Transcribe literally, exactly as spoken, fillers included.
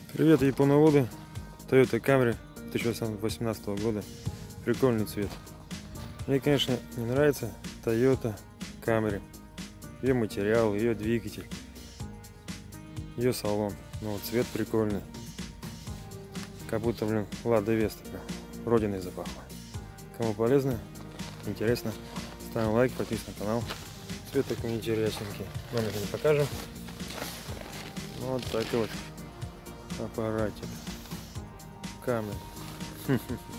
Привет, японоводы. Toyota Camry две тысячи восемнадцатого года. Прикольный цвет. Мне, конечно, не нравится Toyota Camry. Ее материал, ее двигатель, ее салон. Но вот цвет прикольный. Как будто, блин, Лада Веста. Родиной запахло. Кому полезно, интересно, ставим лайк, подписывайтесь на канал. Цвет такой интересненький. Номер не покажем. Вот такой вот аппаратик. Камера.